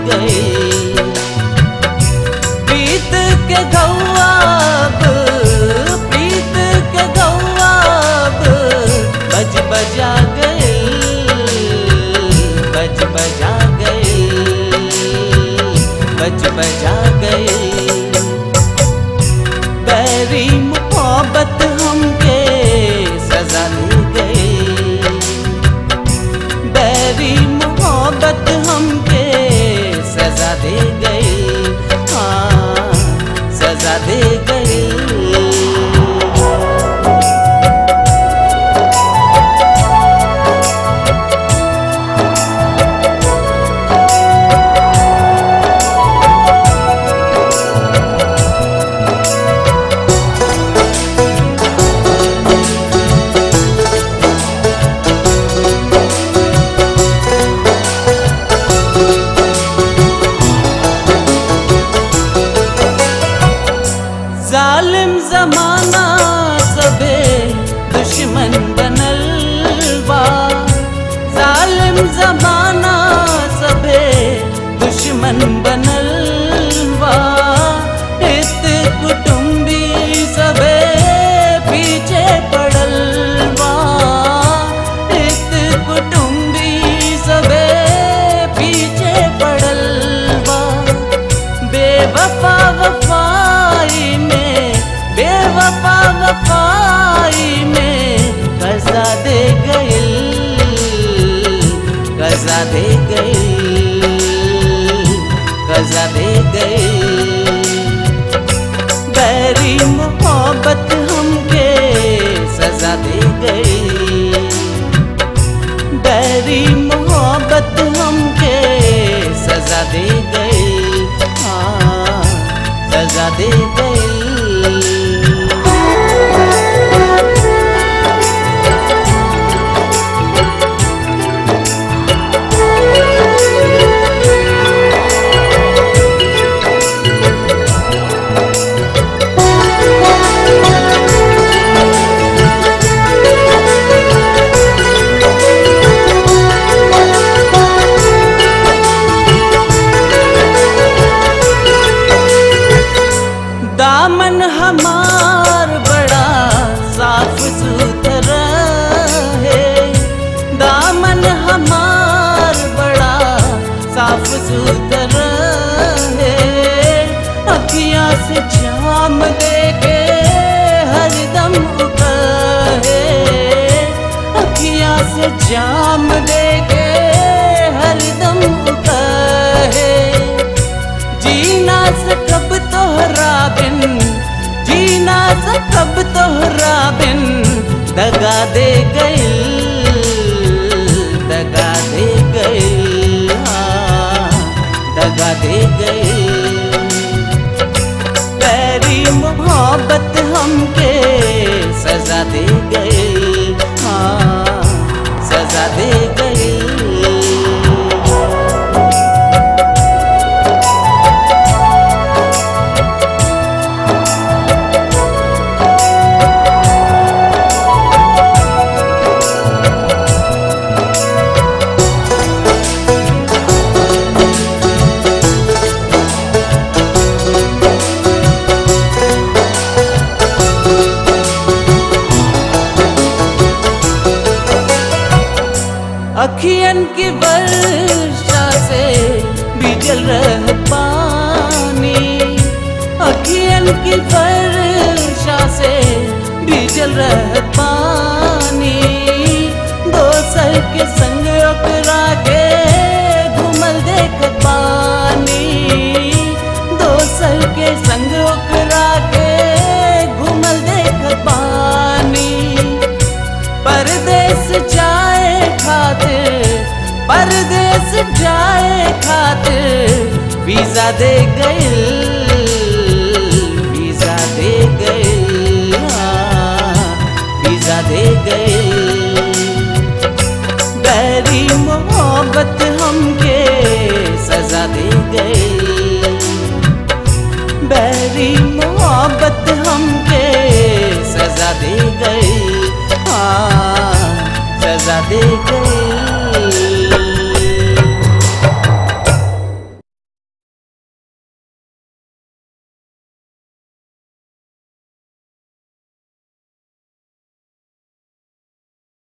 गई। प्रीत के गौआब, प्रीत के गौआब बज बजा गई, बज बजा गई, बज बजा गई। बैरी मोहब्बत हमके सजा दे गई, बैरी मोहब्बत हमके सजा दे गई, हाँ सजा दे गई। जालिम जमाना सबे दुश्मन बनल बा, जालिम जमाना सबे दुश्मन बनल बा। हित कुटुंबी सबे पीछे पड़ल बा, हित कुटुंबी सबे पीछे पड़ल बा। बेवफा वफाई में, बेवफा वफाई में कज़ा दे गई, कज़ा दे गई, कज़ा दे गई। बैरी मोहब्बत हमके सजा दे गई, बैरी मोहब्बत हमके सजा दे गई, हाँ सजा दे गई। दामन हमार बड़ा साफ सुथरा है, दामन हमार बड़ा साफ सुथरा है। अखियाँ से जाम देके हरदम उतर है, अखियाँ से जाम देके हरदम उतर है। जीना सकब तोहरा बिन, जीना सकब तोहरा बिन दगा दे गई, दगा दे गई, हाँ दगा दे गई। बैरी मोहब्बत हमके सजा दे गई, हाँ सजा दे गई। अखियन की वर्षा से भीजल रह पानी, अखियन की वर्षा से भीजल रह पानी। दोसर के संग ओकरा के घूमल देख पानी, दोसर के संग ओकरा के घूमल देख पानी। परदेस जाए खातिर, परदेस जाए खातिर वीजा दे गई, वीजा दे गई, हाँ वीजा दे गई। बैरी मोहब्बत हमके सजा दे गई, बैरी मोहब्बत हमके सजा दे गई, हाँ सजा दे गई।